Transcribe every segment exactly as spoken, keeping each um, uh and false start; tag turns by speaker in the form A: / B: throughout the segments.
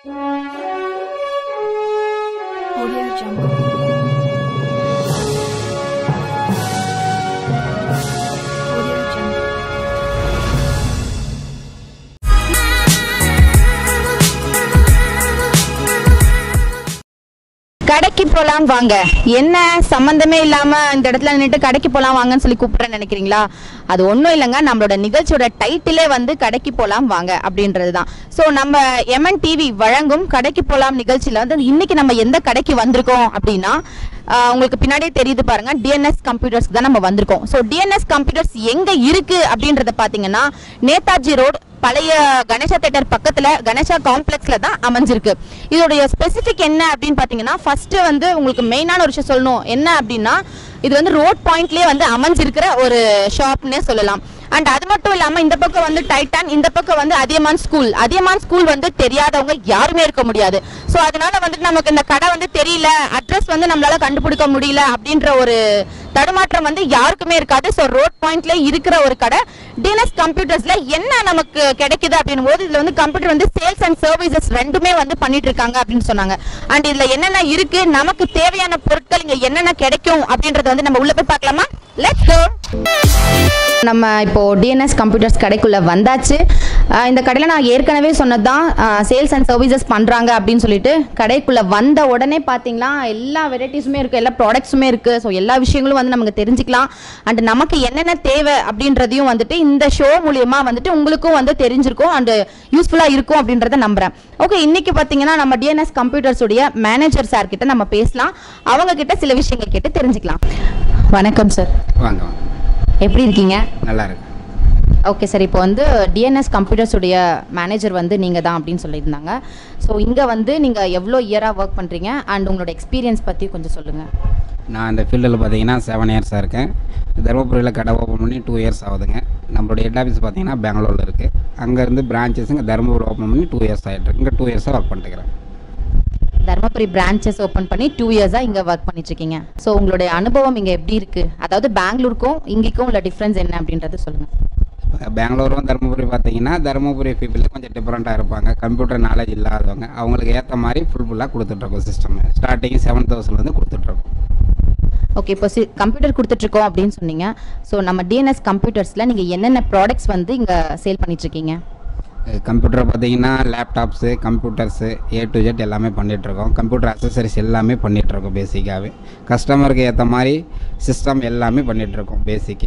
A: Audio Jungle. Audio Jungle.
B: கடைக்கு போலாம் வாங்க. என்ன சம்பந்தமே இல்லாம இந்த இடத்துல நின்னுட்டு கடைக்கு போலாம் வாங்கன்னு சொல்லி கூப்பிடுறேன்னு நினைக்கிறீங்களா? அது ஒன்றும் இல்லைங்க, நம்மளோட நிகழ்ச்சியோட டைட்டிலே வந்து கடைக்கு போலாம் வாங்க அப்படின்றது தான். ஸோ நம்ம எம்என் டிவி வழங்கும் கடைக்கு போலாம் நிகழ்ச்சியில வந்து இன்னைக்கு நம்ம எந்த கடைக்கு வந்திருக்கோம் அப்படின்னா, உங்களுக்கு பின்னாடியே தெரியுது பாருங்க, டிஎன்எஸ் கம்ப்யூட்டர்ஸ்க்கு தான் நம்ம வந்திருக்கோம். ஸோ டிஎன்எஸ் கம்ப்யூட்டர்ஸ் எங்க இருக்கு அப்படின்றத பாத்தீங்கன்னா, நேதாஜி ரோடு பழைய கணேசா தியேட்டர் பக்கத்துல கணேசா காம்ப்ளெக்ஸ்ல தான் அமைஞ்சிருக்கு. இதோடைய ஸ்பெசிபிக் என்ன அப்படின்னு பாத்தீங்கன்னா, ஃபர்ஸ்ட் வந்து உங்களுக்கு மெயினான ஒரு விஷயம் சொல்லணும் என்ன அப்படின்னா, இது வந்து ரோட் பாயிண்ட்லயே வந்து அமைஞ்சிருக்கிற ஒரு ஷாப்னே சொல்லலாம். அண்ட் அது மட்டும் இல்லாம இந்த பக்கம் வந்து டைட்டான், இந்த பக்கம் வந்து அதியமான் ஸ்கூல். அதியமான் ஸ்கூல் வந்து தெரியாதவங்க யாருமே இருக்க முடியாது. ஸோ அதனால வந்துட்டு நமக்கு இந்த கடை வந்து தெரியல, அட்ரஸ் வந்து நம்மளால கண்டுபிடிக்க முடியல அப்படின்ற ஒரு தடுமாற்றம் வந்து யாருக்குமே இருக்காது. ஸோ ரோட் பாயிண்ட்ல இருக்கிற ஒரு கடை டிஎன்எஸ் கம்ப்யூட்டர்ஸ்ல என்ன நமக்கு கிடைக்குது அப்படின்னும் போது, இதுல வந்து கம்ப்யூட்டர் வந்து சேல்ஸ் அண்ட் சர்வீசஸ் ரெண்டுமே வந்து பண்ணிட்டு இருக்காங்க அப்படின்னு சொன்னாங்க. அண்ட் இதுல என்னென்ன இருக்கு, நமக்கு தேவையான பொருட்கள் இங்க என்னென்ன கிடைக்கும் அப்படின்றத வந்து நம்ம உள்ள போய் பார்க்கலாமா? Let's go. நம்ம இப்போ டிஎன்எஸ் கம்ப்யூட்டர்ஸ் கடைக்குள்ள வந்தாச்சு. இந்த கடையில் நான் ஏற்கனவே சொன்னதுதான், சேல்ஸ் அண்ட் சர்வீசஸ் பண்ணுறாங்க அப்படின்னு சொல்லிட்டு. கடைக்குள்ளே வந்த உடனே பார்த்தீங்களா எல்லா வெரைட்டிஸுமே இருக்குது, எல்லா ப்ராடக்ட்ஸுமே இருக்குது. ஸோ எல்லா விஷயங்களும் வந்து நமக்கு தெரிஞ்சுக்கலாம். அண்ட் நமக்கு என்னென்ன தேவை அப்படின்றதையும் வந்துட்டு இந்த ஷோ மூலியமா வந்துட்டு உங்களுக்கும் வந்து தெரிஞ்சிருக்கும் அண்ட் யூஸ்ஃபுல்லாக இருக்கும் அப்படின்றத நம்புறேன். ஓகே, இன்னைக்கு பார்த்தீங்கன்னா நம்ம டிஎன்எஸ் கம்ப்யூட்டர்ஸ் உடைய மேனேஜர் சார் கிட்ட நம்ம பேசலாம். அவங்க கிட்ட சில விஷயங்கள் கேட்டு தெரிஞ்சுக்கலாம். வணக்கம் சார்.
C: வாங்க வாங்க.
B: எப்படி இருக்கீங்க?
C: நல்லா இருக்கு.
B: ஓகே சார், இப்போ வந்து டிஎன்எஸ் கம்ப்யூட்டர்ஸ் உடைய மேனேஜர் வந்து நீங்கள் தான் அப்படின்னு சொல்லியிருந்தாங்க. ஸோ இங்கே வந்து நீங்கள் எவ்வளோ இயராக ஒர்க் பண்ணுறீங்க அண்ட் உங்களோட எக்ஸ்பீரியன்ஸ் பற்றி கொஞ்சம் சொல்லுங்கள்.
C: நான் இந்த ஃபீல்டில் பார்த்தீங்கன்னா செவன் இயர்ஸாக இருக்கேன். தருமபுரியில் கடை ஓப்பன் பண்ணி டூ இயர்ஸ் ஆகுதுங்க. நம்மளுடைய ஹெட் ஆஃபீஸ் பார்த்தீங்கன்னா பெங்களூரில் இருக்குது. அங்கேருந்து பிரான்ச்சஸ் இங்கே தருமபுரி ஓப்பன் பண்ணி டூ இயர்ஸ் ஆகிட்டு இருக்கு. இங்கே டூ இயர்ஸாக ஒர்க் பண்ணிட்டுருக்கிறேன்.
B: தர்மபுரி பிரான்ச்சஸ் ஓப்பன் பண்ணி டூ இயர்ஸாக இங்கே ஒர்க் பண்ணிட்டுருக்கீங்க. ஸோ உங்களுடைய அனுபவம் இங்கே எப்படி இருக்குது, அதாவது பெங்களூருக்கும் இங்கேக்கும் உள்ள டிஃப்ரென்ஸ் என்ன அப்படின்றது சொல்லுங்கள்.
C: பெங்களூரும் தருமபுரி பார்த்தீங்கன்னா, தருமபுரி பீப்புள் கொஞ்சம் டிஃப்ரெண்ட்டாக இருப்பாங்க. கம்ப்யூட்டர் நாலேஜ் இல்லாதவங்க, அவங்களுக்கு ஏற்ற மாதிரி ஃபுல் ஃபுல்லாக கொடுத்துட்ருக்கோம். சிஸ்டம் ஸ்டார்டிங் செவன் தௌசண்ட்லேருந்து கொடுத்துட்ருக்கோம்.
B: ஓகே, இப்போ சி கம்ப்யூட்டர் கொடுத்துட்ருக்கோம் அப்படின்னு சொன்னீங்க. ஸோ நம்ம டிஎன்எஸ் கம்ப்யூட்டர்ஸில் நீங்கள் என்னென்ன ப்ராடக்ட்ஸ் வந்து இங்கே சேல் பண்ணிட்டுருக்கீங்க?
C: கம்ப்யூட்டர் பார்த்தீங்கன்னா laptops, computers, A to Z எல்லாமே பண்ணிகிட்ருக்கோம். கம்ப்யூட்டர் அக்சசரிஸ் எல்லாமே பண்ணிகிட்ருக்கோம். பேசிக்காகவே கஸ்டமருக்கு ஏற்ற மாதிரி சிஸ்டம் எல்லாமே பண்ணிகிட்ருக்கோம். பேசிக்கு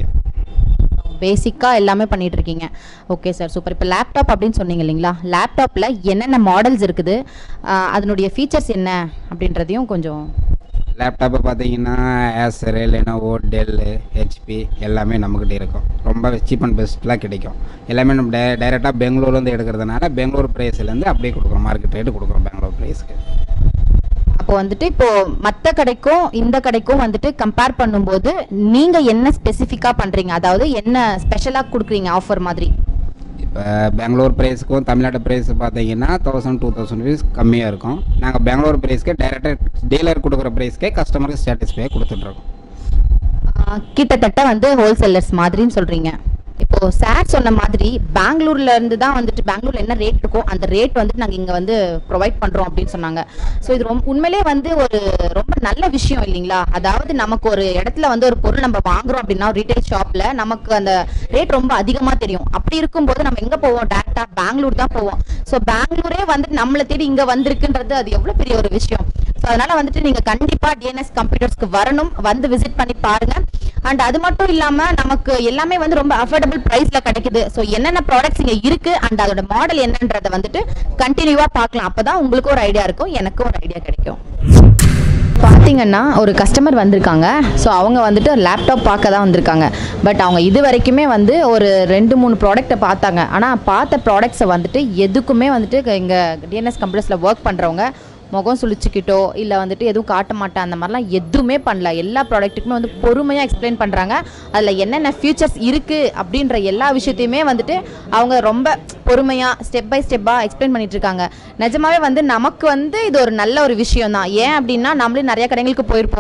B: பேசிக்காக எல்லாமே பண்ணிகிட்டு இருக்கீங்க. Okay sir, super. இப்போ லேப்டாப் அப்படின்னு சொன்னீங்க இல்லைங்களா, லேப்டாப்பில் என்னென்ன மாடல்ஸ் இருக்குது, அதனுடைய ஃபீச்சர்ஸ் என்ன அப்படின்றதையும் கொஞ்சம்.
C: லேப்டாப்பை பார்த்தீங்கன்னா ஏசரு, லெனோவோ, டெல்லு, ஹெச்பி எல்லாமே நம்மக்கிட்ட இருக்கும். ரொம்ப சீப் அண்ட் பெஸ்ட்லாம் கிடைக்கும். எல்லாமே நம்ம டே டைரெக்டாக பெங்களூர்லேருந்து எடுக்கிறதுனால பெங்களூர் ப்ரைஸ்லேருந்து அப்படியே கொடுக்குறோம். மார்க்கெட் ரேட்டு கொடுக்குறோம் பெங்களூர் ப்ரைஸ்க்கு.
B: அப்போ வந்துட்டு இப்போ மற்ற கடைக்கும் இந்த கடைக்கும் வந்துட்டு கம்பேர் பண்ணும்போது நீங்கள் என்ன ஸ்பெசிஃபிக்காக பண்ணுறீங்க, அதாவது என்ன ஸ்பெஷலாக கொடுக்குறீங்க ஆஃபர் மாதிரி?
C: இப்போ பெங்களூர் ப்ரைஸுக்கும் தமிழ்நாடு ப்ரைஸ் பார்த்தீங்கன்னா தௌசண்ட் டூ தௌசண்ட் ருபீஸ் கம்மியாக இருக்கும். நாங்கள் பெங்களூர் ப்ரைஸ்க்கே டைரெக்டாக டீலர் கொடுக்குற ப்ரைஸ்க்கே கஸ்டமருக்கு சாட்டிஸ்ஃபை கொடுத்துட்ருக்கோம்.
B: கிட்டத்தட்ட வந்து ஹோல்சேலர்ஸ் மாதிரின்னு சொல்கிறீங்க. இப்போ சார் சொன்ன மாதிரி பெங்களூர்ல இருந்து தான் வந்துட்டு பெங்களூர்ல என்ன ரேட் இருக்கோ அந்த ரேட் வந்து நாங்கள் இங்கே வந்து ப்ரொவைட் பண்ணுறோம் அப்படின்னு சொன்னாங்க. ஸோ இது ரொம்ப உண்மையிலே வந்து ஒரு ரொம்ப நல்ல விஷயம் இல்லைங்களா? அதாவது நமக்கு ஒரு இடத்துல வந்து ஒரு பொருள் நம்ம வாங்குறோம் அப்படின்னா ரீட்டைல் ஷாப்ல நமக்கு அந்த ரேட் ரொம்ப அதிகமாக தெரியும். அப்படி இருக்கும்போது நம்ம எங்கே போவோம், டேரக்டாக பெங்களூர் தான் போவோம். ஸோ பெங்களூரே வந்துட்டு நம்மளை தேடி இங்கே வந்திருக்குன்றது அது எவ்வளோ பெரிய ஒரு விஷயம். ஸோ அதனால வந்துட்டு நீங்கள் கண்டிப்பாக டிஎன்எஸ் கம்ப்யூட்டர்ஸ்க்கு வரணும், வந்து விசிட் பண்ணி பாருங்க. அண்ட் அது மட்டும் இல்லாமல் நமக்கு எல்லாமே வந்து ரொம்ப அஃபோர்டபுள் ப்ரைஸ்ல கிடைக்குது. ஸோ என்னென்ன ப்ராடக்ட்ஸ் இங்கே இருக்கு அண்ட் அதோட மாடல் என்னன்றதை வந்துட்டு கண்டினியூவா பார்க்கலாம். அப்பதான் உங்களுக்கும் ஒரு ஐடியா இருக்கும், எனக்கும் ஒரு ஐடியா கிடைக்கும். பார்த்தீங்கன்னா ஒரு கஸ்டமர் வந்திருக்காங்க. ஸோ அவங்க வந்துட்டு லேப்டாப் பார்க்க தான் வந்திருக்காங்க. பட் அவங்க இது வரைக்குமே வந்து ஒரு ரெண்டு மூணு ப்ராடக்ட்டை பார்த்தாங்க. ஆனால் பார்த்த ப்ராடக்ட்ஸை வந்துட்டு எதுக்குமே வந்துட்டு இங்கே டிஎன்எஸ் கம்ப்யூட்டர்ஸில் ஒர்க் பண்ணுறவங்க முகம் சுழிச்சுக்கிட்டோ இல்லை வந்துட்டு எதுவும் காட்ட மாட்டேன் அந்த மாதிரிலாம் எதுவுமே பண்ணல. எல்லா ப்ராடக்ட்டுக்குமே வந்து பொறுமையாக எக்ஸ்பிளைன் பண்ணுறாங்க. அதில் என்னென்ன ஃபியூச்சர்ஸ் இருக்குது அப்படின்ற எல்லா விஷயத்தையுமே வந்துட்டு அவங்க ரொம்ப பொறுமையாக ஸ்டெப் பை ஸ்டெப்பாக எக்ஸ்பிளைன் பண்ணிட்டு இருக்காங்க. நிஜமாவே வந்து நமக்கு வந்து இது ஒரு நல்ல ஒரு விஷயம் தான். ஏன் அப்படின்னா நம்மளே நிறைய கடைகளுக்கு போயிருப்போம்.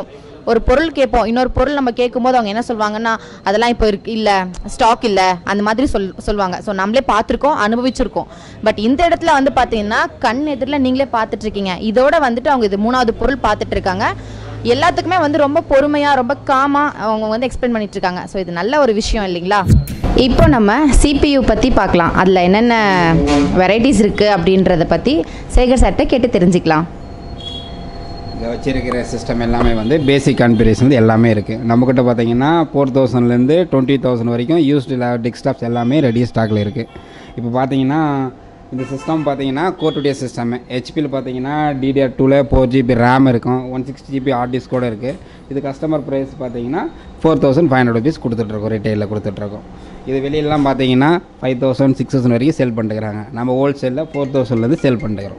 B: ஒரு பொருள் கேட்போம், இன்னொரு பொருள் நம்ம கேட்கும்போது அவங்க என்ன சொல்லுவாங்கன்னா அதெல்லாம் இப்போ இருக்கு இல்லை, ஸ்டாக் இல்லை, அந்த மாதிரி சொல் சொல்லுவாங்க. ஸோ நம்மளே பார்த்துருக்கோம், அனுபவிச்சிருக்கோம். பட் இந்த இடத்துல வந்து பார்த்தீங்கன்னா கண் எதிரில் நீங்களே பார்த்துட்டு இருக்கீங்க. இதோட வந்துட்டு அவங்க இது மூணாவது பொருள் பார்த்துட்டு இருக்காங்க. எல்லாத்துக்குமே வந்து ரொம்ப பொறுமையாக ரொம்ப காமாக அவங்க வந்து எக்ஸ்பிளைன் பண்ணிட்டு இருக்காங்க. ஸோ இது நல்ல ஒரு விஷயம் இல்லைங்களா? இப்போ நம்ம சிபியு பற்றி பார்க்கலாம். அதில் என்னென்ன வெரைட்டிஸ் இருக்குது அப்படின்றத பற்றி சேகர் சார்கிட்ட கேட்டு தெரிஞ்சுக்கலாம்.
C: இங்கே வச்சிருக்கிற சிஸ்டம் எல்லாமே வந்து பேசிக் கான்ஃபிகரேஷன் எல்லாமே இருக்குது. நம்மக்கிட்ட பார்த்தீங்கன்னா ஃபோர் தௌசண்ட்லேருந்து டுவெண்ட்டி தௌசண்ட் வரைக்கும் யூஸ்டு டெஸ்க்டாப்ஸ் எல்லாமே ரெடி ஸ்டாக்கில் இருக்குது. இப்போ பார்த்தீங்கன்னா இந்த சிஸ்டம் பார்த்தீங்கன்னா கோர்டுடைய சிஸ்டம் ஹெச்பியில் பார்த்தீங்கன்னா டிடிஆர் டூவில் ஃபோர் ஜிபி ரேம் இருக்கும், one sixty GB hard disk கூட இருக்குது. இது கஸ்டமர் ப்ரைஸ் பார்த்தீங்கன்னா four thousand five hundred rupees கொடுத்துட்ருக்கோம், ரிட்டைலில் கொடுத்துட்ருக்கோம். இது வெளியிலலாம் பார்த்தீங்கன்னா ஃபைவ் தௌசண்ட் சிக்ஸ் தௌசண்ட் வரைக்கும் சேல் பண்ணிட்டுக்கிறாங்க. நம்ம ஹோல்சேலில் ஃபோர் தௌசண்ட்லேருந்து சேல் பண்ணிட்டுக்கிறோம்.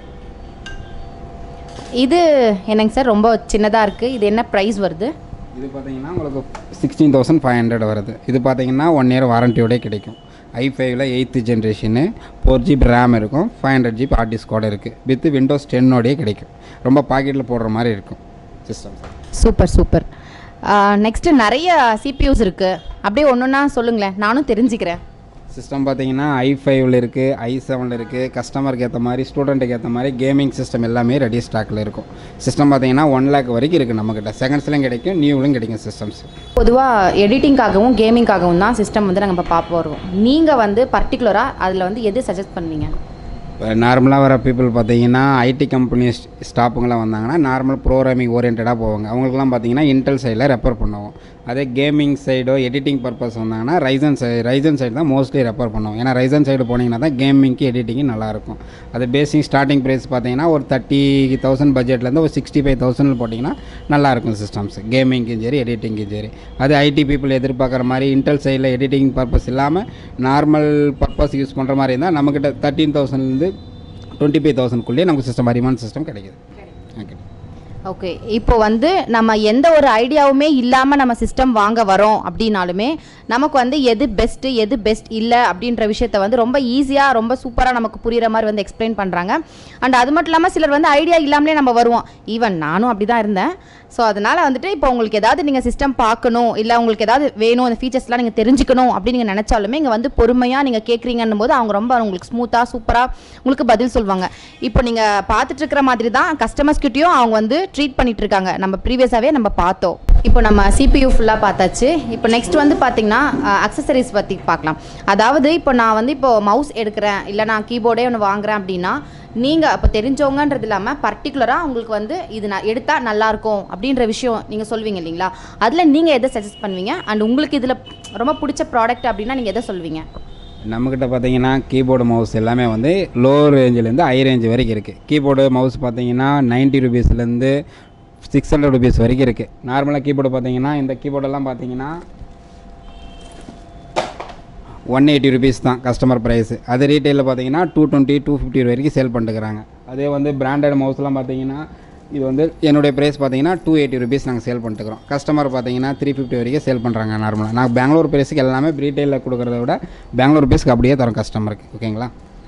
B: இது என்னங்க சார் ரொம்ப சின்னதாக இருக்குது, இது என்ன ப்ரைஸ் வருது?
C: இது பார்த்தீங்கன்னா உங்களுக்கு சிக்ஸ்டீன் தௌசண்ட் ஃபைவ் ஹண்ட்ரட் வருது. இது பார்த்தீங்கன்னா ஒன் இயர் வாரண்டியோடய கிடைக்கும். ஐ ஃபைவ்ல eighth generation, four GB RAM இருக்கும், five hundred GB hard disk கூட இருக்குது. வித் விண்டோஸ் டென்னோடய கிடைக்கும். ரொம்ப பாக்கெட்டில் போடுற மாதிரி இருக்கும் சிஸ்டம்.
B: Super super. நெக்ஸ்ட்டு நிறைய சிபியூஸ் இருக்குது, அப்படியே ஒன்று ஒன்றா சொல்லுங்களேன், நானும் தெரிஞ்சுக்கிறேன்.
C: சிஸ்டம் பார்த்தீங்கன்னா ஐ ஃபைவ்ல இருக்குது, ஐ செவனில் இருக்குது. கஸ்டமருக்கு ஏற்ற மாதிரி ஸ்டூடெண்ட்டுக்கு ஏற்ற மாதிரி கேமிங் சிஸ்டம் எல்லாமே ரெடி ஸ்டாக்கில் இருக்கும். சிஸ்டம் பார்த்தீங்கன்னா ஒன் லேக் வரைக்கும் இருக்குது நம்மக்கிட்ட. செகண்ட்ஸ்லையும் கிடைக்கும், நியூவிலும் கிடைக்கும் சிஸ்டம்ஸ்.
B: பொதுவாக எடிட்டிங்காகவும் கேமிங்காகவும் தான் சிஸ்டம் வந்து நாங்கள் இப்போ பார்ப்போம் வருவோம். நீங்கள் வந்து பர்டிகுலராக அதில் வந்து எது சஜஸ்ட் பண்ணுவீங்க?
C: இப்போ நார்மலாக வர பீப்புள் பார்த்தீங்கன்னா ஐடி கம்பெனி ஸ்டாஃபுங்களாம் வந்தாங்கன்னா நார்மல் ப்ரோக்ராமிங் ஓரியன்டாக போவாங்க. அவங்களுக்குலாம் பார்த்தீங்கன்னா இன்டெல் சைடில் ரெஃபர் பண்ணுவோம். அதே கேமிங் சைடோ எடிட்டிங் பர்பஸ் வந்தாங்கன்னா ரைசன் சை ரைசன் சைடு தான் மோஸ்ட்லி ரெஃபர் பண்ணுவோம். ஏன்னா ரைசன் சைடு போனீங்கன்னா தான் கேமிங்க்கு எடிட்டிங்கு நல்லாயிருக்கும். அது பேசிக் ஸ்டார்டிங் ப்ரைஸ் பார்த்தீங்கன்னா ஒரு தேர்ட்டி தௌசண்ட் பட்ஜெட்லேருந்து ஒரு சிக்ஸ்டி ஃபைவ் தௌசண்ட் போட்டிங்கன்னா நல்லாயிருக்கும் சிஸ்டம்ஸ், கேமிங்க்கும் சரி எடிட்டிங்க்கும் சரி. அது ஐடி பீப்புள் எதிர்பார்க்குற மாதிரி இன்டெல் சைடில் எடிட்டிங் பர்பஸ் இல்லாமல் நார்மல் பர்பஸ் யூஸ் பண்ணுற மாதிரி இருந்தால் நம்மக்கிட்ட தேர்ட்டீன் தௌசண்ட்லேருந்து டுவெண்ட்டி ஃபைவ் தௌசண்ட்குள்ளேயே நமக்கு சிஸ்டம் அரிமான் சிஸ்டம் கிடைக்குது. Okay
B: okay. இப்போ வந்து நம்ம எந்த ஒரு ஐடியாவுமே இல்லாமல் நம்ம சிஸ்டம் வாங்க வரோம் அப்படின்னாலுமே நமக்கு வந்து எது பெஸ்ட்டு எது பெஸ்ட் இல்லை அப்படின்ற விஷயத்த வந்து ரொம்ப ஈஸியாக ரொம்ப சூப்பராக நமக்கு புரிகிற மாதிரி வந்து எக்ஸ்பிளைன் பண்ணுறாங்க. அண்ட் அது மட்டும் இல்லாமல் சிலர் வந்து ஐடியா இல்லாமலே நம்ம வருவோம். ஈவன் நானும் அப்படி தான் இருந்தேன். ஸோ அதனால் வந்துட்டு இப்போ உங்களுக்கு ஏதாவது நீங்கள் சிஸ்டம் பார்க்கணும், இல்லை உங்களுக்கு ஏதாவது வேணும், அந்த ஃபீச்சர்ஸ்லாம் நீங்கள் தெரிஞ்சுக்கணும் அப்படின்னு நீங்கள் நினச்சாலுமே இங்கே வந்து பொறுமையாக நீங்கள் கேட்குறீங்கன்னும் போது அவங்க ரொம்ப உங்களுக்கு ஸ்மூத்தாக சூப்பராக உங்களுக்கு பதில் சொல்லுவாங்க. இப்போ நீங்கள் பார்த்துட்டு இருக்கிற மாதிரி தான் கஸ்டமர்ஸ்கிட்டையும் அவங்க வந்து ட்ரீட் பண்ணிட்டு இருக்காங்க. நம்ம ப்ரீவியஸாகவே நம்ம பார்த்தோம். இப்போ நம்ம சிபியூ ஃபுல்லாக பார்த்தாச்சு. இப்போ நெக்ஸ்ட் வந்து பார்த்திங்கன்னா அக்சசரிஸ் பற்றி பார்க்கலாம். அதாவது இப்போ நான் வந்து இப்போ மவுஸ் எடுக்கிறேன், இல்லை நான் கீபோர்டே ஒன்று வாங்குறேன் அப்படின்னா நீங்கள் இப்போ தெரிஞ்சவங்கன்றது இல்லாமல் பர்டிகுலராக உங்களுக்கு வந்து இது நான் எடுத்தால் நல்லாயிருக்கும் அப்படின்ற விஷயம் நீங்கள் சொல்வீங்க இல்லைங்களா? அதில் நீங்கள் எதை சஜஸ்ட் பண்ணுவீங்க? அண்ட் உங்களுக்கு இதில் ரொம்ப பிடிச்ச ப்ராடக்ட் அப்படின்னா நீங்கள் எதை சொல்வீங்க?
C: நம்மக்கிட்ட பார்த்தீங்கன்னா கீபோர்டு மவுஸ் எல்லாமே வந்து லோ ரேஞ்சிலேருந்து ஹை ரேஞ்ச் வரைக்கும் இருக்குது. கீபோர்டு மவுஸ் பார்த்தீங்கன்னா நைன்ட்டி ருபீஸ்லேருந்து சிக்ஸ் ஹண்ட்ரட் ருபீஸ் வரைக்கும் இருக்குது. நார்மலாக கீபோர்டு பார்த்தீங்கன்னா இந்த கீபோர்டெல்லாம் பார்த்தீங்கன்னா ஒன் எயிட்டி ருபீஸ் தான் கஸ்டமர் ப்ரைஸு. அது ரீட்டெயிலில் பார்த்தீங்கன்னா டூ டுவெண்ட்டி டூ ஃபிஃப்டி வரைக்கும் சேல் பண்ணிட்டுக்கிறாங்க. அதே வந்து பிராண்டட் மவுஸ்லாம் பார்த்தீங்கன்னா இது வந்து என்னுடைய ப்ரைஸ் பார்த்தீங்கன்னா டூ எயிட்டி ருபீஸ் நாங்கள் சேல் பண்ணிட்டுக்கிறோம். கஸ்டமர் பார்த்தீங்கன்னா த்ரீ ஃபிஃப்டி வரைக்கும் சேல் பண்ணுறாங்க நார்மலாக. நான் பெங்களூர் ப்ரைஸுக்கு எல்லாமே ரீட்டெயிலில் கொடுக்குறத விட பெங்களூர் ப்ரைஸுக்கு அப்படியே தரோம் கஸ்டமருக்கு. ஓகேங்களா?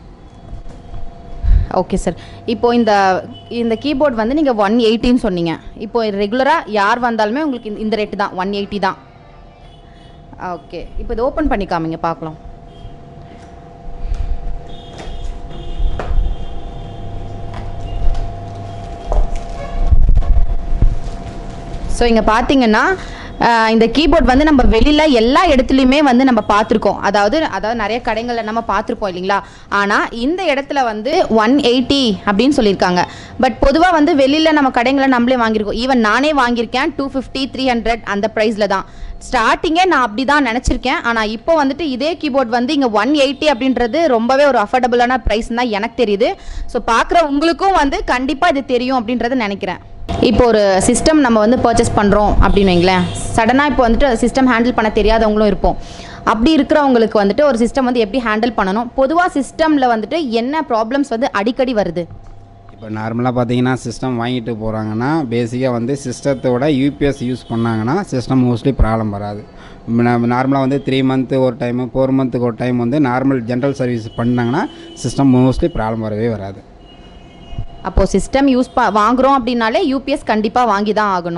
B: Okay sir. இப்போது இந்த இந்த கீபோர்ட் வந்து நீங்கள் ஒன் எயிட்டின்னு சொன்னீங்க. இப்போது ரெகுலராக யார் வந்தாலுமே உங்களுக்கு இந்த- இந்த ரேட்டு தான், ஒன் எயிட்டி தான். ஓகே. இப்போ இது ஓப்பன் பண்ணி காமிங்க பார்க்கலாம். ஸோ இங்கே பார்த்தீங்கன்னா அஹ், இந்த கீபோர்ட் வந்து நம்ம வெளியில் எல்லா இடத்துலையுமே வந்து நம்ம பார்த்துருக்கோம். அதாவது அதாவது நிறைய கடைகளில் நம்ம பார்த்துருப்போம் இல்லைங்களா? ஆனால் இந்த இடத்துல வந்து ஒன் எயிட்டி அப்படின்னு சொல்லியிருக்காங்க. பட் பொதுவாக வந்து வெளியில் நம்ம கடைங்களை நம்மளே வாங்கியிருக்கோம். ஈவன் நானே வாங்கியிருக்கேன் டூ ஃபிஃப்டி த்ரீ ஹண்ட்ரட் அந்த ப்ரைஸில் தான். ஸ்டார்டிங்கே நான் அப்படி தான் நினச்சிருக்கேன். ஆனால் இப்போ வந்துட்டு இதே கீபோர்ட் வந்து இங்கே ஒன் எயிட்டி அப்படின்றது ரொம்பவே ஒரு அஃபோர்டபுளான ப்ரைஸ் தான் எனக்கு தெரியுது. ஸோ பார்க்குற உங்களுக்கும் வந்து கண்டிப்பாக இது தெரியும் அப்படின்றத நினைக்கிறேன். இப்போ ஒரு சிஸ்டம் நம்ம வந்து பர்ச்சேஸ் பண்ணுறோம் அப்படின்னு வைங்களேன். சடனாக இப்போ வந்துட்டு சிஸ்டம் ஹேண்டில் பண்ண தெரியாதவங்களும் இருப்போம். அப்படி இருக்கிறவங்களுக்கு வந்துட்டு ஒரு சிஸ்டம் வந்து எப்படி ஹேண்டில் பண்ணணும், பொதுவாக சிஸ்டமில் வந்துட்டு என்ன ப்ராப்ளம்ஸ் வந்து அடிக்கடி வருது?
C: இப்போ நார்மலாக பார்த்தீங்கன்னா சிஸ்டம் வாங்கிட்டு போகிறாங்கன்னா பேசிக்காக வந்து சிஸ்டத்தோட யூபிஎஸ் யூஸ் பண்ணாங்கன்னா சிஸ்டம் மோஸ்ட்லி ப்ராப்ளம் வராது. நார்மலாக வந்து த்ரீ மந்த்து ஒரு டைமு ஃபோர் மந்த்துக்கு ஒரு டைம் வந்து நார்மல் ஜென்ரல் சர்வீஸ் பண்ணாங்கன்னா சிஸ்டம் மோஸ்ட்லி ப்ராப்ளம் வரவே வராது.
B: அப்போது சிஸ்டம் யூஸ் ப வாங்குகிறோம் அப்படின்னாலே யூபிஎஸ் கண்டிப்பாக வாங்கி தான் ஆகணும்.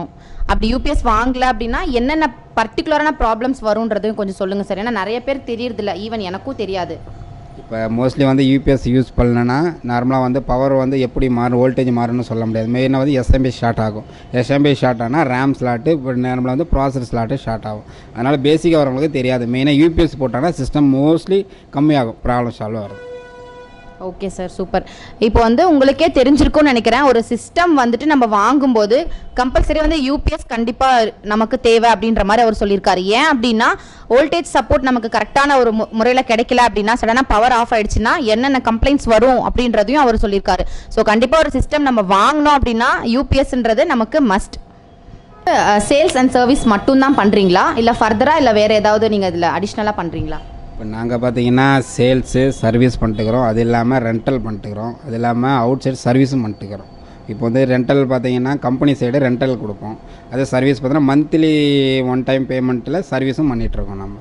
B: அப்படி யூபிஎஸ் வாங்கல அப்படின்னா என்னென்ன பர்டிகுலரான ப்ராப்ளம்ஸ் வரும்ன்றதையும் கொஞ்சம் சொல்லுங்கள் சார். ஏன்னா நிறைய பேர் தெரியறதில்ல, ஈவன் எனக்கும் தெரியாது.
C: இப்போ மோஸ்ட்லி வந்து யூபிஎஸ் யூஸ் பண்ணலன்னா நார்மலாக வந்து பவர் வந்து எப்படி மாறும், வோல்டேஜ் மாறும்னு சொல்ல முடியாது. மெயினாக வந்து எஸ்எம்பி ஷார்ட் ஆகும். எஸ்எம்பி ஷார்ட் ஆனால் ரேம் ஸ்லாட்டு, இப்போ நார்மலாக வந்து ப்ராசஸர் ஸ்லாட்டு ஷார்ட் ஆகும். அதனால் பேசிக்காக வரவங்களுக்கு தெரியாது. மெயினாக யூபிஎஸ் போட்டாங்கன்னா சிஸ்டம் மோஸ்ட்லி கம்மியாகும், ப்ராப்ளம் சால்வ் ஆகும்.
B: Okay sir, super. இப்போ வந்து உங்களுக்கே தெரிஞ்சிருக்கும்னு நினைக்கிறேன், ஒரு சிஸ்டம் வந்துட்டு நம்ம வாங்கும்போது கம்பல்சரி வந்து யூபிஎஸ் கண்டிப்பாக நமக்கு தேவை அப்படின்ற மாதிரி அவர் சொல்லியிருக்காரு. ஏன் அப்படின்னா வோல்டேஜ் சப்போர்ட் நமக்கு கரெக்டான ஒரு முறையில் கிடைக்கல அப்படின்னா சடனாக பவர் ஆஃப் ஆயிடுச்சுன்னா என்னென்ன கம்ப்ளைண்ட்ஸ் வரும் அப்படின்றதையும் அவர் சொல்லியிருக்காரு. ஸோ கண்டிப்பாக ஒரு சிஸ்டம் நம்ம வாங்கினோம் அப்படின்னா யூபிஎஸ்ன்றது நமக்கு மஸ்ட். சேல்ஸ் அண்ட் சர்வீஸ் மட்டும்தான் பண்ணுறீங்களா, இல்லை ஃபர்தராக இல்லை வேறு ஏதாவது நீங்கள் இதில் அடிஷ்னலாக பண்ணுறீங்களா?
C: இப்போ நாங்கள் பார்த்தீங்கன்னா சேல்ஸு சர்வீஸ் பண்ணிட்டுக்கிறோம், அது இல்லாமல் ரெண்டல் பண்ணிட்டுக்கிறோம், அது இல்லாமல் அவுட் சைட் சர்வீஸும் பண்ணிட்டுக்கிறோம். இப்போ வந்து ரெண்டல் பார்த்தீங்கன்னா கம்பெனி சைடு ரெண்டல் கொடுப்போம், அதே சர்வீஸ் பார்த்தீங்கன்னா மந்த்லி ஒன் டைம் பேமெண்ட்டில் சர்வீஸும் பண்ணிகிட்ருக்கோம் நம்ம.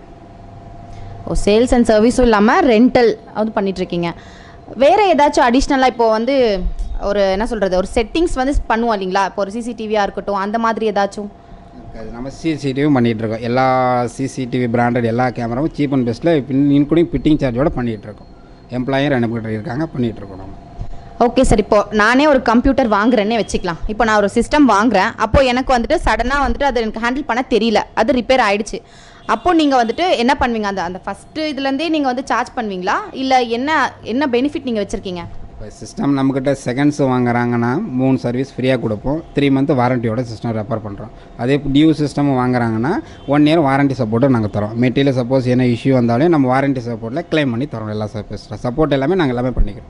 B: ஓ, சேல்ஸ் அண்ட் சர்வீஸும் இல்லாமல் ரெண்டல் அது பண்ணிகிட்ருக்கீங்க. வேறு ஏதாச்சும் அடிஷ்னலாக இப்போது வந்து ஒரு என்ன சொல்கிறது, ஒரு செட்டிங்ஸ் வந்து பண்ணுவோம் இல்லைங்களா, இப்போ ஒரு சிசிடிவியாக இருக்கட்டும் அந்த மாதிரி ஏதாச்சும்?
C: அது நம்ம சிசிடிவியும் பண்ணிகிட்ருக்கோம். எல்லா சிசிடிவி பிராண்டட் எல்லா கேமராவும் சீப் அண்ட் பெஸ்ட்டில் இன்க்ளூடிங் ஃபிட்டிங் சார்ஜோடு பண்ணிகிட்ருக்கோம். எம்ப்ளாயும் ரெண்டு பேர் இருக்காங்க, பண்ணிகிட்ருக்கோம் நம்ம.
B: ஓகே சார், இப்போது நானே ஒரு கம்ப்யூட்டர் வாங்குறேன்னே வச்சுக்கலாம். இப்போ நான் ஒரு சிஸ்டம் வாங்குறேன், அப்போது எனக்கு வந்துட்டு சடனாக வந்துட்டு அதை எனக்கு ஹேண்டில் பண்ண தெரியல, அது ரிப்பேர் ஆகிடுச்சு. அப்போது நீங்கள் வந்துட்டு என்ன பண்ணுவீங்க, அந்த அந்த ஃபஸ்ட்டு இதுலேருந்தே நீங்கள் வந்து சார்ஜ் பண்ணுவீங்களா, இல்லை என்ன என்ன பெனிஃபிட் நீங்கள் வச்சுருக்கீங்க?
C: இப்போ சிஸ்டம் நம்மக்கிட்ட செகண்ட்ஸ் வாங்குறாங்கன்னா மூணு சர்வீஸ் ஃப்ரீயாக கொடுப்போம், த்ரீ மந்த் வாரண்டியோட சிஸ்டம் ரெஃபர் பண்ணுறோம். அதே டியூ சிஸ்டம் வாங்குறாங்கன்னா ஒன் இயர் வாரண்டி சப்போர்ட்டும் நாங்கள் தரோம். மெட்டீரியல் சப்போஸ் என்ன இஷ்யூ வந்தாலும் நம்ம வாரண்டி சப்போர்ட்டில் கிளைம் பண்ணி தரோம். எல்லா சர்வீஸ் சப்போர்ட் எல்லாமே நாங்கள் எல்லாமே பண்ணிக்கிறோம்.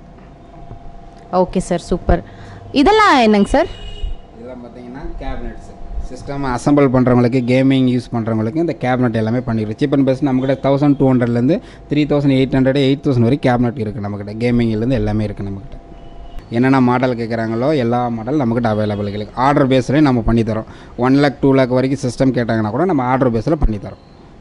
B: Okay sir, super. இதெல்லாம் என்னங்க சார்?
C: இதெல்லாம் பார்த்தீங்கன்னா கேபினெட்ஸ் சிஸ்டம் அசம்பிள் பண்ணுறவங்களுக்கு, கேமிங் யூஸ் பண்ணுறவங்களுக்கு இந்த கேபினெட் எல்லாமே பண்ணிக்கிறோம். சீப் அண்ட் பெஸ்ட் நம்மக்கிட்ட தௌசண்ட் டூ ஹண்ட்ரட்லேருந்து three thousand eight hundred eight thousand வரைக்கும் கேபினெட் இருக்குது நம்மக்கிட்ட. கேமிங்லேருந்து எல்லாமே இருக்குது நம்மக்கிட்ட. என்னென்ன மாடல் கேட்குறாங்களோ எல்லா மாடல் நம்மக்கிட்ட அவைலபிள் இருக்குது. ஆர்டர் பேஸ்லேயும் நம்ம பண்ணித்தரோம். ஒன் லேக் டூ லேக் வரைக்கும் சிஸ்டம் கேட்டாங்கன்னா கூட நம்ம ஆர்டர் பேஸில் பண்ணித்தரோம்.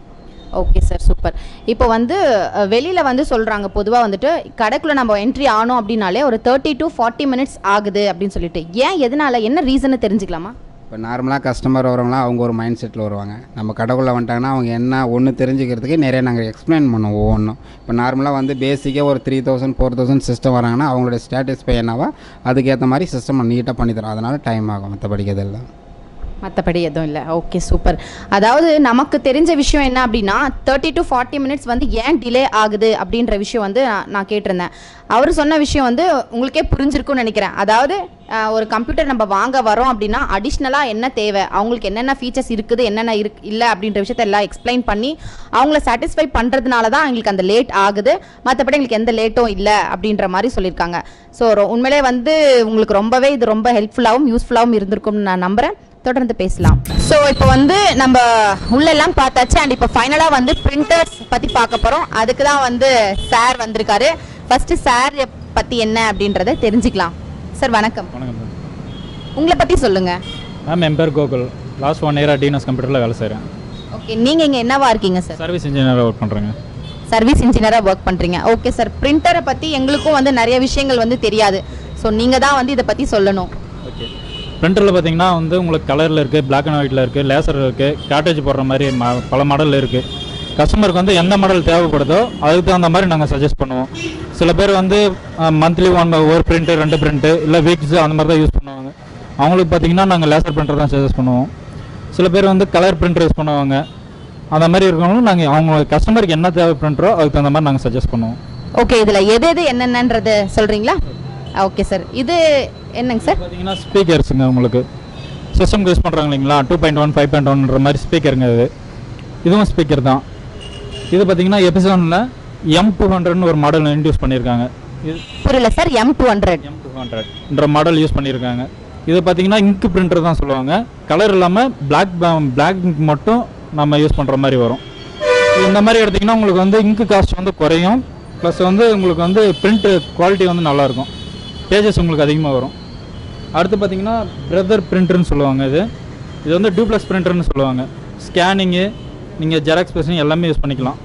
B: Okay sir, super. இப்போ வந்து வெளியில் வந்து சொல்கிறாங்க பொதுவாக வந்துட்டு கடைக்குள்ளே நம்ம என்ட்ரி ஆனோம் அப்படின்னாலே ஒரு தேர்ட்டி டு ஃபார்ட்டி மினிட்ஸ் ஆகுது அப்படின்னு சொல்லிட்டு, ஏன் எதனால, என்ன ரீசன்னு தெரிஞ்சுக்கலாமா?
C: இப்போ நார்மலாக கஸ்டமர் வரவங்களாம் அவங்க ஒரு மைண்ட் செட்டில் வருவாங்க. நம்ம கடைக்குள்ளே வந்துட்டாங்கன்னா அவங்க என்ன ஒன்று தெரிஞ்சுக்கிறதுக்கு நிறைய நாங்கள் எக்ஸ்பிளைன் பண்ணுவோம் ஒவ்வொன்றும். இப்போ நார்மலாக வந்து பேசிக்காக ஒரு three thousand four thousand system வராங்கன்னா அவங்களோட ஸ்டாட்டிஸ்ஃபை என்னவோ அதுக்கேற்ற மாதிரி சிஸ்டம் நீட்டாக பண்ணித்தரோம். அதனால் டைம் ஆகும், மற்றபடிக்கு இதெல்லாம்
B: மற்றபடி எதுவும் இல்லை. Okay, super. அதாவது நமக்கு தெரிஞ்ச விஷயம் என்ன அப்படின்னா தேர்ட்டி டு ஃபார்ட்டி மினிட்ஸ் வந்து ஏன் டிலே ஆகுது அப்படின்ற விஷயம் வந்து நான் கேட்டிருந்தேன். அவர் சொன்ன விஷயம் வந்து உங்களுக்கே புரிஞ்சிருக்கும்னு நினைக்கிறேன். அதாவது ஒரு கம்ப்யூட்டர் நம்ம வாங்க வரோம் அப்படின்னா அடிஷ்னலாக என்ன தேவை, அவங்களுக்கு என்னென்ன ஃபீச்சர்ஸ் இருக்குது, என்னென்ன இருக்கு இல்லை அப்படின்ற விஷயத்த எல்லாம் எக்ஸ்பிளைன் பண்ணி அவங்கள சாட்டிஸ்ஃபை பண்ணுறதுனால தான் எங்களுக்கு அந்த லேட் ஆகுது, மற்றபடி எங்களுக்கு எந்த லேட்டும் இல்லை அப்படின்ற மாதிரி சொல்லியிருக்காங்க. ஸோ உண்மையிலே வந்து உங்களுக்கு ரொம்பவே இது ரொம்ப ஹெல்ப்ஃபுல்லாகவும் யூஸ்ஃபுல்லாகவும் இருந்திருக்கும்னு நான் நம்புகிறேன். தொடர்ந்து பேசலாம். ஸோ இப்போ வந்து நம்ம உள்ளெல்லாம் பார்த்தாச்சு. அண்ட் இப்போ ஃபைனலாக வந்து பிரிண்டர்ஸ் பற்றி பார்க்க போகிறோம். அதுக்கு தான் வந்து சார் வந்திருக்காரு. ஃபஸ்ட்டு சார் பற்றி என்ன அப்படின்றத தெரிஞ்சுக்கலாம். சார் வணக்கம்.
D: வணக்கம் மேம்.
B: உங்களை பற்றி சொல்லுங்கள்.
D: மேம் என் பேர் கோகுல். லாஸ்ட் ஒன் இயராக டிஎன்எஸ் கம்ப்யூட்டரில் வேலை செய்கிறேன்.
B: ஓகே, நீங்கள் இங்கே என்னவா இருக்கீங்க சார்?
D: சர்வீஸ் இன்ஜினியராக ஒர்க் பண்ணுறேங்க.
B: சர்வீஸ் இன்ஜினியராக ஒர்க் பண்ணுறீங்க. ஓகே சார், பிரிண்டரை பற்றி எங்களுக்கும் வந்து நிறைய விஷயங்கள் வந்து தெரியாது. ஸோ நீங்கள் தான் வந்து இதை பற்றி சொல்லணும்.
D: ஓகே, பிரிண்டரில் பார்த்தீங்கன்னா வந்து உங்களுக்கு கலரில் இருக்குது, பிளாக் அண்ட் ஒயிட்டில் இருக்குது, லேசர் இருக்குது, காட்டேஜ் போடுற மாதிரி மா பல மாடல் இருக்குது. கஸ்டமருக்கு வந்து எந்த மாடல் தேவைப்படுதோ அதுக்கு தகுந்த மாதிரி நாங்கள் சஜஸ்ட் பண்ணுவோம். சில பேர் வந்து மந்த்லி ஒன் ஒரு பிரிண்ட்டு ரெண்டு பிரிண்ட்டு இல்லை வீக்ஸ் அந்த மாதிரி தான் யூஸ் பண்ணுவாங்க. அவங்களுக்கு பார்த்தீங்கன்னா நாங்கள் லேசர் பிரிண்டர் தான் சஜஸ்ட் பண்ணுவோம். சில பேர் வந்து கலர் பிரிண்டர் யூஸ் பண்ணுவாங்க. அந்த மாதிரி இருக்கவங்களும் நாங்கள் அவங்க கஸ்டமருக்கு என்ன தேவை பிரிண்டரோ அதுக்கு தகுந்த மாதிரி நாங்கள் சஜஸ்ட் பண்ணுவோம்.
B: ஓகே, இதில் எது எது என்னென்னன்றது சொல்கிறீங்களா? ஓகே சார், இது என்னங்க சார்?
D: பார்த்தீங்கன்னா ஸ்பீக்கர்ஸுங்க, உங்களுக்கு சிஸ்டம் யூஸ் பண்ணுறாங்க இல்லைங்களா, two point one five point ஒன்ற மாதிரி ஸ்பீக்கருங்க. இது இதுவும் ஸ்பீக்கர் தான். இது பார்த்தீங்கன்னா எபிசோனில் எம் டூ ஹண்ட்ரட்னு ஒரு மாடல் இன்ட்ரடியூஸ் பண்ணியிருக்காங்க. இது
B: புரியல sir. M two hundred
D: M two ஹண்ட்ரட்ன்ற மாடல் யூஸ் பண்ணியிருக்காங்க. இது பார்த்தீங்கன்னா இங்க் பிரிண்டர் தான் சொல்லுவாங்க. கலர் இல்லாமல் பிளாக் பிளாக் இங்க் மட்டும் நம்ம யூஸ் பண்ணுற மாதிரி வரும். இந்த மாதிரி எடுத்திங்கன்னா உங்களுக்கு வந்து இங்கு காஸ்ட் வந்து குறையும், ப்ளஸ் வந்து உங்களுக்கு வந்து பிரிண்ட் குவாலிட்டி வந்து நல்லாயிருக்கும், பேஜஸ் உங்களுக்கு அதிகமாக வரும். அடுத்து பார்த்தீங்கன்னா பிரதர் பிரிண்டர்னு சொல்லுவாங்க. இது இது வந்து டூப்ளெக்ஸ் பிரிண்டர்னு சொல்லுவாங்க. ஸ்கேனிங்கு நீங்கள் ஜெராக்ஸ் பேசிங் எல்லாமே யூஸ் பண்ணிக்கலாம்.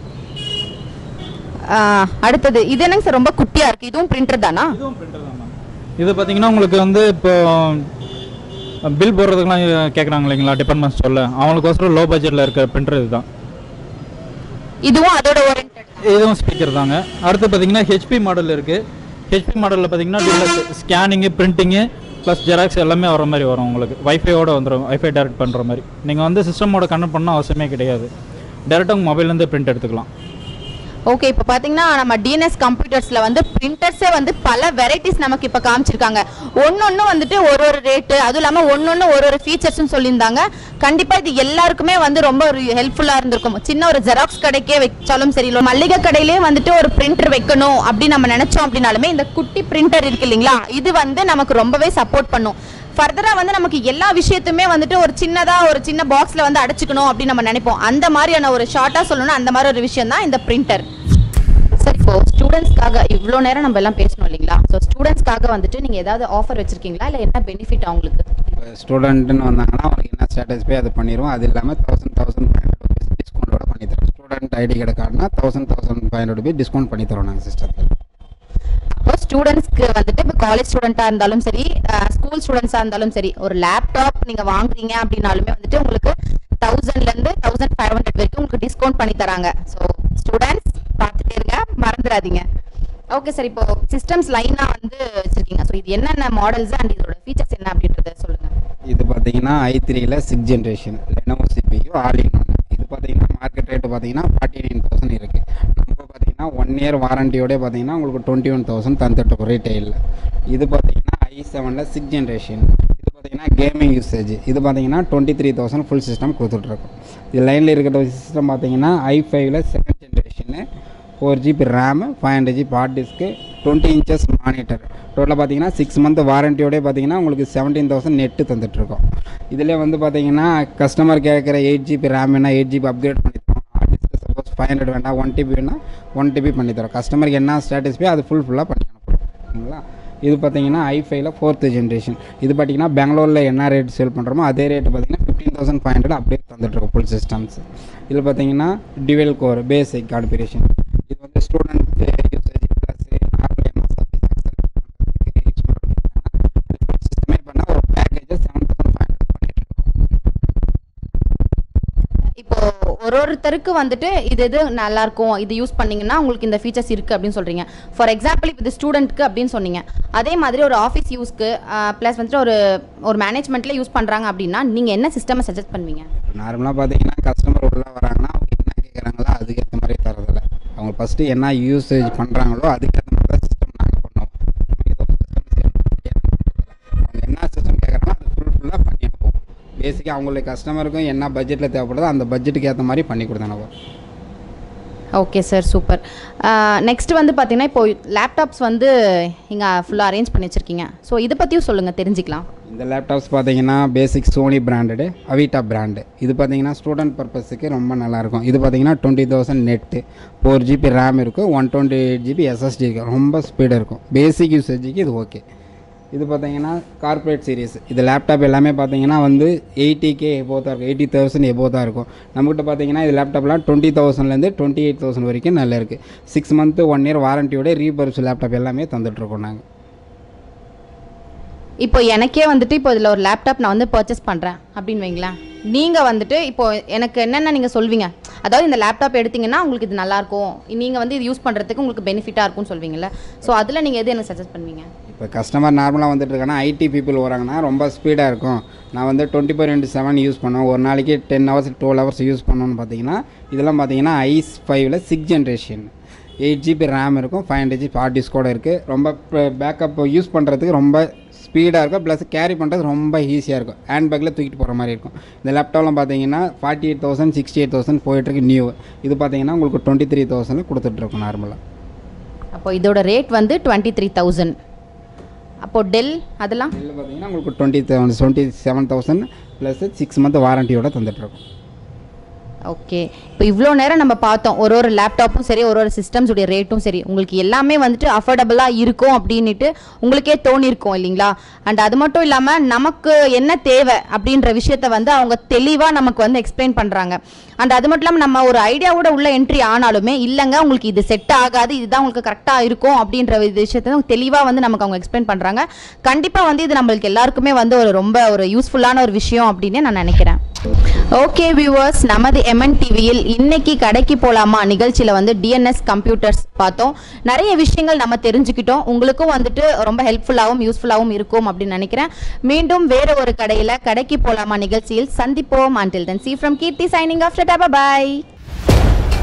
B: அடுத்தது இது என்னங்க சார், ரொம்ப குட்டியாக இருக்குது, இதுவும் பிரிண்டர் தானா?
D: இதுவும் பிரிண்டர் தான். இது பார்த்தீங்கன்னா உங்களுக்கு வந்து இப்போ பில் போடுறதுக்குலாம் கேட்குறாங்க இல்லைங்களா டிபார்ட்மெண்ட் ஸ்டோரில், அவங்களுக்கோசரம் லோ பட்ஜெட்டில் இருக்க பிரிண்டர் இதுதான்.
B: இதுவும் அதோட ஓரியன்டட்.
D: இதுவும் ஸ்பீக்கர் தாங்க. அடுத்து பார்த்தீங்கன்னா ஹெச்பி மாடல் இருக்குது. ஹெச்பி மாடலில் பார்த்தீங்கன்னா ஸ்கேனிங்கு, பிரிண்டிங்கு ப்ளஸ் ஜெராக்ஸ் எல்லாமே வர மாதிரி வரும். உங்களுக்கு வைஃபையோடு வந்துடும், வைஃபை டேரெக்ட் பண்ணுற மாதிரி. நீங்கள் வந்து சிஸ்டமோட கனெக்ட் பண்ண அவசியமே கிடையாது, டேரெக்டாக உங்கள் மொபைல்லேருந்து பிரிண்ட் எடுத்துக்கலாம்.
B: ஓகே, இப்போ பார்த்தீங்கன்னா நம்ம டிஎன்எஸ் கம்ப்யூட்டர்ஸில் வந்து பிரிண்டர்ஸே வந்து பல வெரைட்டிஸ் நமக்கு இப்போ காமிச்சிருக்காங்க. ஒன்று ஒன்று வந்துட்டு ஒரு ஒரு ரேட்டு, அதுவும் இல்லாமல் ஒன்று ஒன்று ஒரு ஒரு ஃபீச்சர்ஸ்னு சொல்லியிருந்தாங்க. கண்டிப்பாக இது எல்லாருக்குமே வந்து ரொம்ப ஒரு ஹெல்ப்ஃபுல்லாக இருந்திருக்கும். சின்ன ஒரு ஜெராக்ஸ் கடைக்கே வச்சாலும் சரி, இல்லை மளிகை கடையிலே வந்துட்டு ஒரு பிரிண்டர் வைக்கணும் அப்படின்னு நம்ம நினச்சோம் அப்படின்னாலுமே இந்த குட்டி பிரிண்டர் இருக்கு இல்லைங்களா, இது வந்து நமக்கு ரொம்பவே சப்போர்ட் பண்ணும். ஃபர்தராக வந்து நமக்கு எல்லா விஷயத்துமே வந்துட்டு ஒரு சின்னதாக ஒரு சின்ன பாக்ஸில் வந்து அடைச்சிக்கணும் அப்படின்னு நம்ம நினைப்போம். அந்த மாதிரியான ஒரு ஷார்ட்டாக சொல்லணும், அந்த மாதிரி ஒரு விஷயம் தான் இந்த பிரிண்டர். சரி, இப்போ ஸ்டூடெண்ட்ஸ்க்காக இவ்வளோ நேரம் நம்ம எல்லாம் பேசணும் இல்லைங்களா, ஸோ ஸ்டூடெண்ட்ஸ்க்காக வந்துட்டு நீங்கள் ஏதாவது ஆஃபர் வச்சுருக்கீங்களா, இல்லை என்ன பெனிஃபிட் அவங்களுக்கு?
C: ஸ்டூடெண்ட்டுன்னு வந்தாங்கன்னா அவங்களுக்கு என்ன ஸ்டேட்டஸ் பே அது பண்ணிடுவோம். அது இல்லாமல் thousand thousand five hundred rupees டிஸ்கவுண்ட்டோட பண்ணி தரோம். ஸ்டூடெண்ட் ஐடி கார்டு கார்டுனா thousand thousand five hundred rupees discount பண்ணி தரோம் நாங்கள் சிஸ்டத்தில்.
B: அப்போ ஸ்டூடெண்ட்ஸ்க்கு வந்துட்டு இப்போ காலேஜ் ஸ்டூடெண்ட்டாக இருந்தாலும் சரி, ஸ்கூல் ஸ்டூடெண்ட்ஸாக இருந்தாலும் சரி, ஒரு லேப்டாப் நீங்கள் வாங்குறீங்க அப்படின்னாலுமே வந்துட்டு உங்களுக்கு தௌசண்ட்லேருந்து தௌசண்ட் ஃபைவ் ஹண்ட்ரட் வரைக்கும் உங்களுக்கு டிஸ்கவுண்ட் பண்ணி தராங்க. ஸோ ஸ்டூடெண்ட்ஸ் பார்த்துட்டே இருங்க, மறந்துடாதீங்க. ஓகே சார், இப்போ சிஸ்டம்ஸ் லைனாக வந்து வச்சுருக்கீங்க. ஸோ இது என்னென்ன மாடல்ஸ் அண்ட் இதோட ஃபீச்சர்ஸ் என்ன அப்படின்றத சொல்லுங்கள்.
C: இது பார்த்தீங்கன்னா ஐ த்ரீல six generation Lenovo CPU all in one. இது பார்த்தீங்கன்னா மார்க்கெட் ரேட்டு பார்த்தீங்கன்னா ஃபார்ட்டி நைன் தௌசண்ட் இருக்குது. நம்ம பார்த்தீங்கன்னா ஒன் இயர் வாரண்டியோட பார்த்தீங்கன்னா உங்களுக்கு டுவெண்ட்டி ஒன் தௌசண்ட் தந்துட்டு ரீட்டெயிலில். இது பார்த்தீங்கன்னா ஐ செவனில் சிக்ஸ் ஜென்ரேஷன். இது பார்த்தீங்கன்னா கேமிங் யூசேஜ். இது பார்த்தீங்கன்னா twenty three thousand full system கொடுத்துட்ருக்கோம். இது லைனில் இருக்கிற சிஸ்டம் பார்த்தீங்கன்னா ஐ ஃபைவ்ல second generation, four GB RAM, five hundred GB hard disk, twenty inches monitor. டோட்டலாக பார்த்தீங்கன்னா சிக்ஸ் மந்த் வாரண்டியோடய பார்த்தீங்கன்னா உங்களுக்கு செவன்டீன் தௌசண்ட் நெட்டு தந்துட்டுருக்கோம். இதில் வந்து பார்த்தீங்கன்னா கஸ்டமர் கேட்குற எயிட் ஜிபி ரேம் வேணால் எயிட் ஜிபி அப்கிரேட் பண்ணி தரோம். Hard disk suppose five hundred வேணால் ஒன் டிபி வேணால் ஒன் டிபி பண்ணி தரோம். கஸ்டமருக்கு என்ன ஸ்டேட்டஸ் பே அது ஃபுல் ஃபுல்லாக பண்ணி அனுப்புகிறோம். ஓகேங்களா. இது பார்த்தீங்கன்னா ஐ ஃபைவ்ல ஃபோர்த்து ஜென்ரேஷன். இது பார்த்தீங்கன்னா பெங்களூரில் என்ன ரேட் சேல் பண்ணுறோமோ அதே ரேட்டு பார்த்தீங்கன்னா ஃபிஃப்டீன் தௌசண்ட் ஃபைவ் ஹண்ட்ரட் அப்படியே தந்துட்டுருக்கோம் ஃபுல் சிஸ்டம்ஸ். இதில் பார்த்தீங்கன்னா டிவெல் கோர் பேசிக் கான்ஃபிகரேஷன். இது வந்து student usage plus normal MS office use பண்ணுறதுக்கு சிஸ்டமே பண்ண ஒரு பேக்கேஜை செவன் தௌசண்ட் ஃபைவ் ஹண்ட்ரட் பண்ணிட்டு
B: இப்போ ஒரு ஒருத்தருக்கு வந்துட்டு இது எது நல்லா இருக்கும், இது யூஸ் பண்ணீங்கன்னா உங்களுக்கு இந்த ஃபீச்சர்ஸ் இருக்குது அப்படின்னு சொல்கிறீங்க. ஃபார் எக்ஸாம்பிள் இப்போ இது ஸ்டூடெண்ட்க்கு அப்படின்னு சொன்னீங்க. அதே மாதிரி ஒரு ஆஃபீஸ் யூஸ்க்கு ப்ளஸ் வந்துட்டு ஒரு ஒரு மேனேஜ்மெண்ட்டில் யூஸ் பண்ணுறாங்க அப்படின்னா நீங்கள் என்ன சிஸ்டமை சஜஸ்ட் பண்ணுவீங்க?
C: நார்மலாக பார்த்தீங்கன்னா கஸ்டமர் உள்ளே வராங்கன்னா அவங்க என்ன கேட்குறாங்களோ அதுக்கேற்ற மாதிரி தரதில்லை. அவங்க ஃபஸ்ட்டு என்ன யூசேஜ் பண்ணுறாங்களோ அதுக்கேற்ற மாதிரி தான் சிஸ்டம் நாங்கள் பண்ணுவோம். ஏதோ சிஸ்டம் அவங்க என்ன சிஸ்டம் கேட்குறாங்களோ அது ஃபுல் ஃபுல்லாக பண்ணி அனுப்புவோம். பேசிக்காக அவங்களுக்கு கஸ்டமருக்கும் என்ன பட்ஜெட்டில் தேவைப்படுதோ அந்த பட்ஜெட்டுக்கு ஏற்ற மாதிரி பண்ணி கொடுத்தாங்க.
B: Okay sir, super. நெக்ஸ்ட் வந்து பார்த்தீங்கன்னா இப்போ லேப்டாப்ஸ் வந்து இங்கே ஃபுல்லாக அரேஞ்ச் பண்ணி வச்சுருக்கீங்க. ஸோ இதை பற்றியும் சொல்லுங்கள், தெரிஞ்சுக்கலாம்.
C: இந்த லேப்டாப்ஸ் பார்த்தீங்கன்னா basic Sony branded, Avita brand. இது பார்த்தீங்கன்னா ஸ்டூடெண்ட் பர்பஸுக்கு ரொம்ப நல்லாயிருக்கும். இது பார்த்தீங்கன்னா twenty thousand net, four GB RAM இருக்கும், one twenty eight GB SSD இருக்கும். ரொம்ப ஸ்பீடாக இருக்கும். பேசிக் யூசேஜுக்கு இது ஓகே. இது பார்த்தீங்கன்னா கார்பரேட் சீரிஸ். இது லேப்டாப் எல்லாமே பார்த்தீங்கன்னா வந்து எயிட்டி கே எபோ தான் இருக்கும், எயிட்டி தௌசண்ட் எபோ தான் இருக்கும். நம்மகிட்ட பார்த்தீங்கன்னா இது லேப்டாப்லாம் டுவெண்ட்டி தௌசண்ட்லேருந்து டுவெண்ட்டி எயிட் தௌசண்ட் வரைக்கும் நல்லா இருக்குது. சிக்ஸ் மந்த்து ஒன் இயர் வாரண்டியோட ரீபர்ஸ் லேப்டாப் எல்லாமே தந்துட்டுருக்கோம் நாங்கள்.
B: இப்போ எனக்கே வந்துட்டு இப்போ இதில் ஒரு லேப்டாப் நான் வந்து பர்ச்சேஸ் பண்ணுறேன் அப்படின்னு வைங்களேன். நீங்கள் வந்துட்டு இப்போ எனக்கு என்னென்ன நீங்கள் சொல்வீங்க, அதாவது இந்த லேப்டாப் எடுத்திங்கன்னா உங்களுக்கு இது நல்லாயிருக்கும், நீங்கள் வந்து இது யூஸ் பண்ணுறதுக்கு உங்களுக்கு பெனிஃபிட்டாக இருக்கும்னு சொல்வீங்கள்ல. ஸோ அதில் நீங்கள் எது எனக்கு சஜஸ்ட் பண்ணுவீங்க?
C: இப்போ கஸ்டமர் நார்மலாக வந்துட்டு இருக்காங்கன்னா ஐடி பீப்புள் வராங்கன்னா ரொம்ப ஸ்பீடாக இருக்கும். நான் வந்து twenty four into seven use பண்ணுவேன், ஒரு நாளைக்கு ten hours twelve hours use பண்ணணும்னு பார்த்தீங்கன்னா இதெல்லாம் பார்த்தீங்கன்னா ஐ ஃபைவ்ல six generation, eight GB RAM இருக்கும், five hundred GB hard disk கூட இருக்குது. ரொம்ப பேக்கப் யூஸ் பண்ணுறதுக்கு ரொம்ப ஸ்பீடாக இருக்கும், ப்ளஸ் கேரி பண்ணுறது ரொம்ப ஈஸியாக இருக்கும். ஹேண்ட் பேக்கில் தூக்கிட்டு போகிற மாதிரி இருக்கும். இந்த லேப்டாப்லாம் பார்த்தீங்கன்னா forty eight thousand sixty eight thousand போயிட்டுருக்கு நியூ. இது பார்த்தீங்கன்னா உங்களுக்கு டுவெண்ட்டி த்ரீ தௌசண்ட் கொடுத்துட்ருக்கும் நார்மலாக.
B: அப்போ இதோட ரேட் வந்து டுவெண்ட்டி த்ரீ தௌசண்ட். அப்போது டெல் அதெல்லாம்
C: டெல் பார்த்தீங்கன்னா உங்களுக்கு twenty twenty seven thousand plus six month வாரண்டியோட தந்துட்டுருக்கும்.
B: ஓகே, இப்போ இவ்வளோ நேரம் நம்ம பார்த்தோம் ஒரு ஒரு லேப்டாப்பும் சரி ஒரு ஒரு சிஸ்டம்ஸுடைய ரேட்டும் சரி உங்களுக்கு எல்லாமே வந்துட்டு அஃபோர்டபுளாக இருக்கும் அப்படின்ட்டு உங்களுக்கே தோணியிருக்கும் இல்லைங்களா? அண்ட் அது மட்டும் இல்லாமல் நமக்கு என்ன தேவை அப்படின்ற விஷயத்த வந்து அவங்க தெளிவாக நமக்கு வந்து எக்ஸ்பிளைன் பண்ணுறாங்க. அண்ட் அது மட்டும் இல்லாமல் நம்ம ஒரு ஐடியாவோட உள்ள என்ட்ரி ஆனாலுமே இல்லைங்க உங்களுக்கு இது செட் ஆகாது இதுதான் உங்களுக்கு கரெக்டாக இருக்கும் அப்படின்ற விஷயத்த தெளிவாக வந்து நமக்கு அவங்க எக்ஸ்பிளைன் பண்ணுறாங்க. கண்டிப்பாக வந்து இது நம்மளுக்கு எல்லாருக்குமே வந்து ஒரு ரொம்ப ஒரு யூஸ்ஃபுல்லான ஒரு விஷயம் அப்படின்னு நான் நினைக்கிறேன். ஓகே வியூவர்ஸ், நமது எம்என் டிவியில் இன்னைக்கு கடைக்கு போலாமா நிகழ்ச்சியில் வந்து டிஎன்எஸ் கம்ப்யூட்டர்ஸ் பார்த்தோம். நிறைய விஷயங்கள் நம்ம தெரிஞ்சுக்கிட்டோம். உங்களுக்கும் வந்துட்டு ரொம்ப ஹெல்ப்ஃபுல்லாகவும் யூஸ்ஃபுல்லாகவும் இருக்கும் அப்படின்னு நினைக்கிறேன். மீண்டும் வேற ஒரு கடையில் கடைக்கு போலாமா நிகழ்ச்சியில் சந்திப்போம். until then see from Kirti signing off. Bye.